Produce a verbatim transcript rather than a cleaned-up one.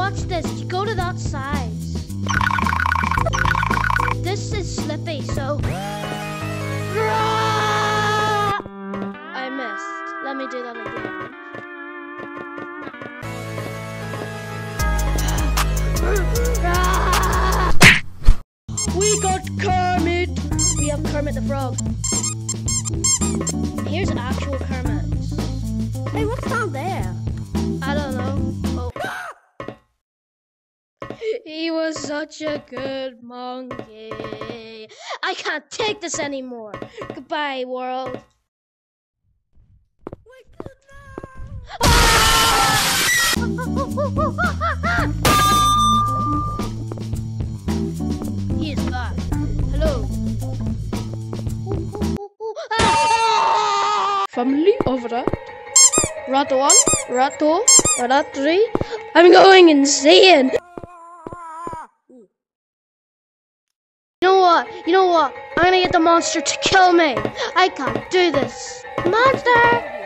watch this. You go to that side. This is slippy, so... I missed. Let me do that again. We got Kermit! We have Kermit the Frog. Here's actual Kermit. Hey, what's down there? I don't know. Oh. He was such a good monkey. I can't take this anymore. Goodbye, world. He is back. Hello. Family over there. Rat one, rat two, rat three. I'm going insane. You know what? You know what? I'm gonna get the monster to kill me. I can't do this. Monster!